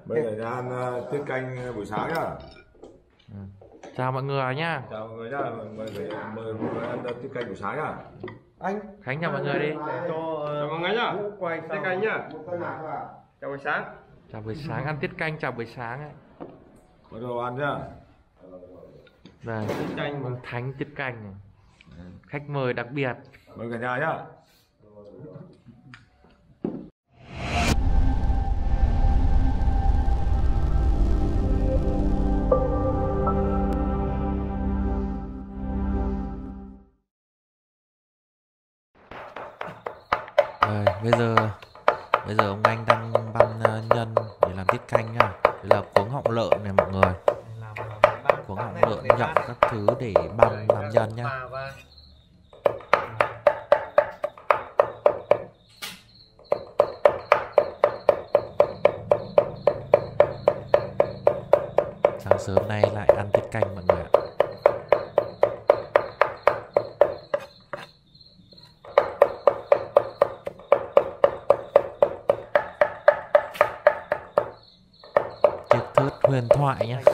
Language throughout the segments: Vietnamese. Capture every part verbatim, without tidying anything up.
Bây giờ nhà ăn uh, tiết canh buổi sáng nhá. Ừ. Chào mọi người nhá. Chào mọi người nhá. Mời mời mời mọi người ăn tiết canh buổi sáng nhá. Anh Khánh chào mọi người đi. để cho uh, chào mọi người nhá. quay Tiết canh nhá. Chào buổi sáng. Chào buổi sáng, ăn tiết canh chào buổi sáng ấy. Bắt đầu ăn nhá. Đây, Tiết canh mà. Thánh tiết canh này. Khách mời đặc biệt. Mời cả nhà nhá. Rồi, bây giờ bây giờ ông anh đang băm uh, nhân để làm tiết canh nha. Đây là cuống họng lợn này mọi người. Cuống họng lợn nhộng các thứ để băm làm nhân nhá. Sáng sớm nay lại ăn tiết canh mọi người ạ. Chiếc thớt huyền thoại nhá.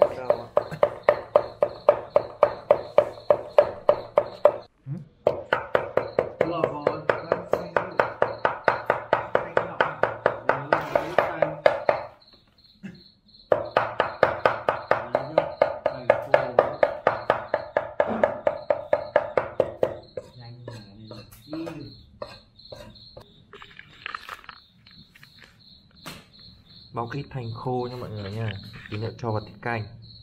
Bóc ít hành khô nha mọi người nha. Tí nữa cho vào tiết canh.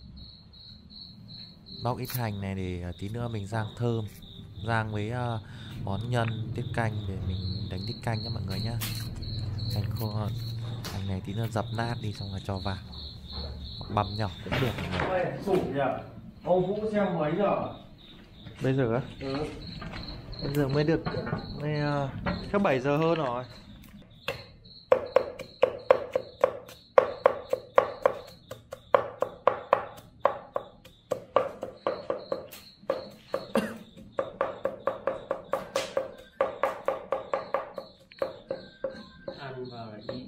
Bóc ít hành này để tí nữa mình rang thơm, rang với uh, món nhân tiết canh để mình đánh tiết canh nha mọi người nhá. Hành khô, hành này tí nữa dập nát đi xong rồi cho vào. Hoặc băm nhỏ cũng được mọi người. Sủ nhỉ? Ông Vũ xem mấy giờ? Bây giờ á? Ừ. Bây giờ mới được mới uh, chắc bảy giờ hơn rồi. Ăn vào đi.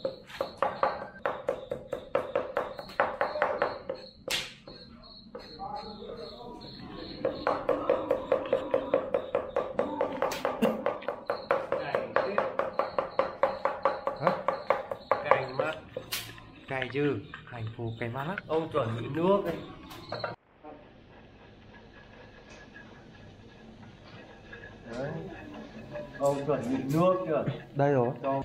Hả? Cay mắt. Cay chứ, hành khô cay mắt lắm. Ông chuẩn bị nước ấy. Đấy. Ông chuẩn bị nước chưa? Đây rồi. Cho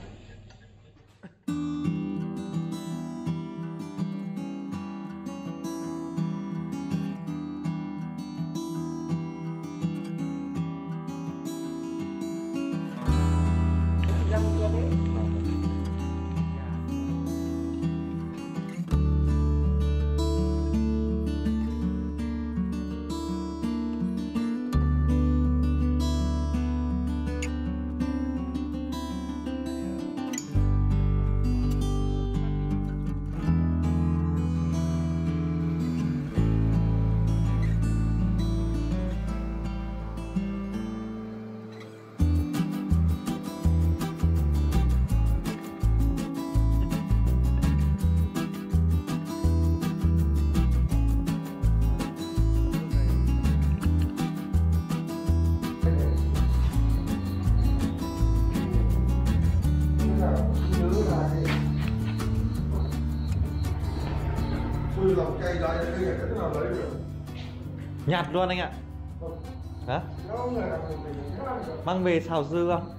Nhạt luôn anh ạ. Hả? Mang về xào dư không?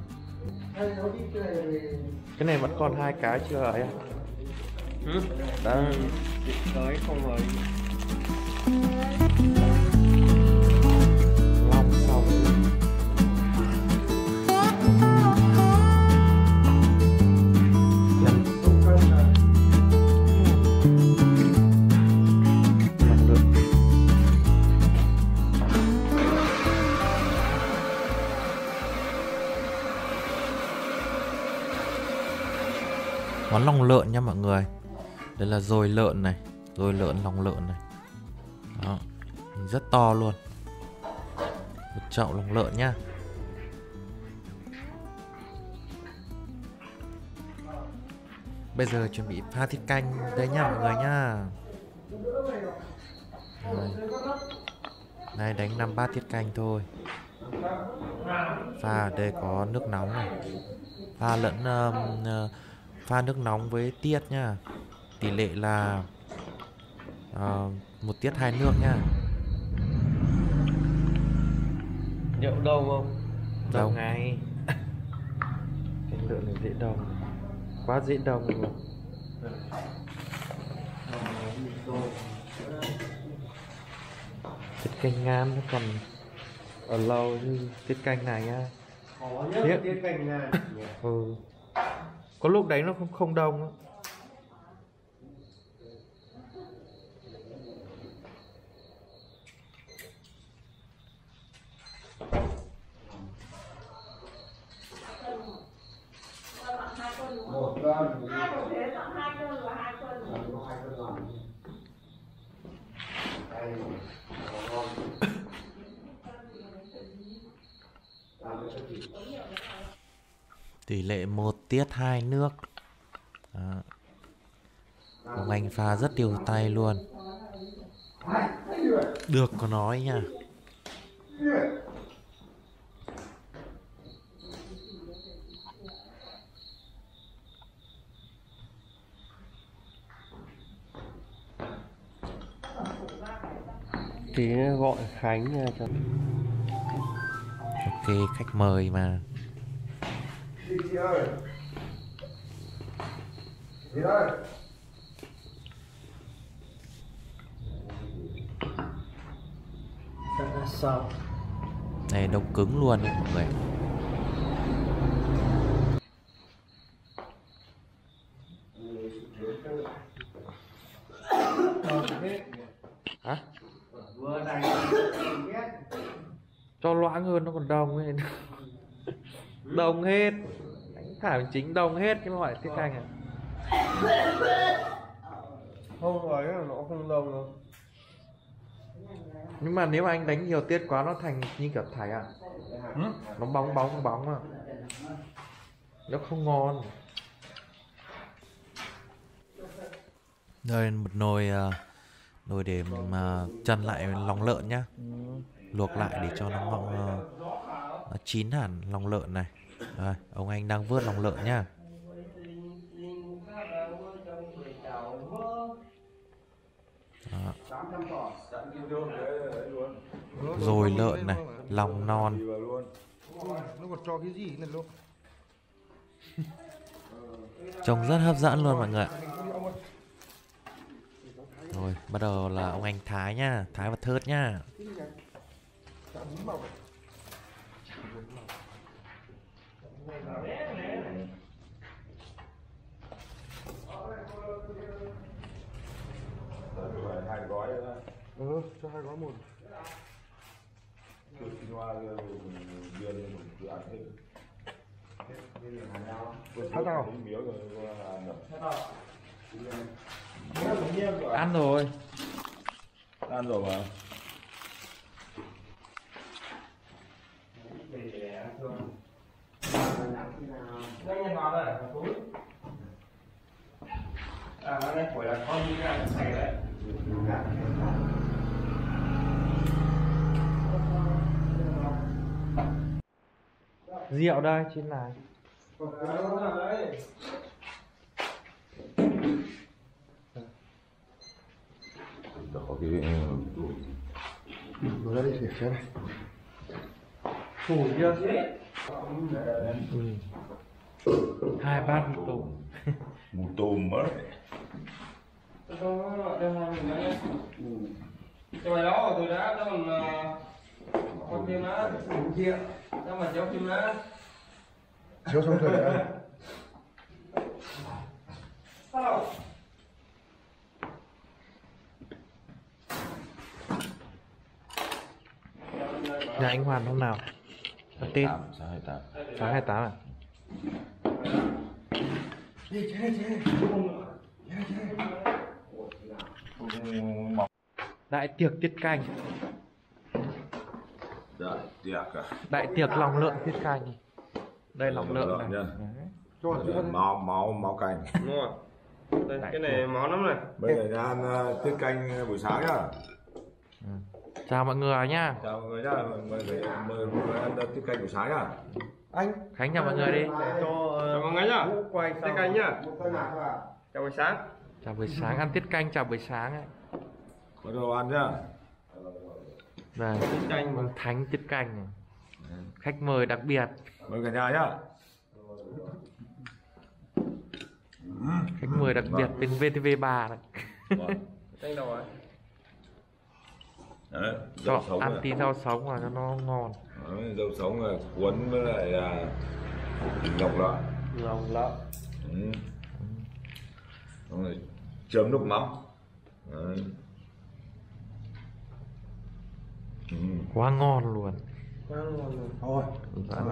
Cái này vẫn còn hai cái chưa ấy à? ừ. Đang tới không rồi. long xong. Món lòng lợn nha mọi người. Đây là dồi lợn này, dồi lợn lòng lợn này. Đó, rất to luôn. Một chậu lòng lợn nhá. Bây giờ chuẩn bị pha tiết canh đây nha mọi người nhá. Đây, đây đánh năm bát tiết canh thôi. Pha ở đây có nước nóng này, pha lẫn um, pha nước nóng với tiết nhá. Tỷ lệ là uh, một tiết hai nước nhá. Nhậu đâu không? Đồng ngay. Canh lượng này dễ đồng, quá dễ đồng luôn. Tiết canh ngam nó còn ở lâu như tiết canh này nhá. Khó nhất Biết. tiết canh ngàn. Ừ. Có lúc đấy nó không không đông á. Một cân. Hai một thế tặng hai cân và hai cân. Hai cân rồi. Đây. Tỷ lệ một tiết hai nước. Đó. Ông anh pha rất đều tay luôn. Được có nói nha. Tí gọi Khánh nha cho. Ok, khách mời mà. Chị chị ơi. Chị ơi. Sao? Này đông cứng luôn đấy mọi người. Hả? Vừa đánh Cho loãng hơn nó còn đông ấy. Đông hết. Đánh thảm chính đông hết cái loại tiết canh này. không ấy nó không đông đâu. Nhưng mà nếu mà anh đánh nhiều tiết quá nó thành như kiểu thải à. Ừ? Nó bóng bóng bóng à. Nó không ngon. Đây một nồi uh, nồi để mà chân lại lòng lợn nhá. Luộc lại để cho nó ngon, uh, nó chín hẳn lòng lợn này. Rồi, ông anh đang vớt lòng lợn nhá. Đó. Rồi lợn này, lòng non. Nó còn cho cái gì này luôn. Trông rất hấp dẫn luôn mọi người ạ. Rồi, bắt đầu là ông anh thái nhá, thái vào thớt nhá. Hai gói nữa. Ừ, cho hai gói một. Từ xin hoa đưa lên một cứ ăn hết. Sát tao. Miếu rồi Ăn rồi. ăn rồi mà. Nhanh vào đây, túi. À, nó đây khỏi là con đi ra xài đấy. Rượu đây trên này. Có cái Nó ra đi thử xem. Phủ chưa? Ừ. Hai bát một tủ. mù tôm mất. Rồi đó, tôi đã đó mình con chim á, chia, đó mà cháu chim á. Chiếu xong rồi đã. Sao? Nhà anh Hoàn hôm nào? Ăn Tết. Sáu hai tám. Sáng hai mươi tám à? Đi chế chế. Chế chế. Đại tiệc tiết canh. Đại tiệc à? Đại tiệc lòng lợn tiết canh. Đây lòng lợn này. Nhá. Cho Máu máu máu canh. Đúng rồi. Đây, cái này món lắm này. Bây giờ ra ăn uh, tiết canh buổi sáng nhá. Ừ. Chào mọi người nhá. Chào mọi người nhá, mời mời mời mọi người ăn tiết canh buổi sáng nhá. Anh Khánh chào mọi người đi. để cho Chào mọi người nhá. Vũ quay Tiết canh nhá. một cân nạc vào. Chào buổi sáng. Chào buổi sáng, ăn tiết canh chào buổi sáng ấy. Có đồ ăn nhá. Đây, Tiết canh mà. Thánh tiết canh này. Khách mời đặc biệt. Mời cả nhà nhá. Khách mời đặc biệt bên vê tê vê ba này. Canh đầu ấy. Đấy, Cho dầu sống ăn này. tí rau sống vào cho nó ngon. Đấy, dầu sống là cuốn với lại à, ngọc lợn. Lòng lợn. Ừ. Xong rồi chấm nước mắm. Đấy. Ừ. Quá ngon luôn. Quá ngon rồi. Thôi Dạ.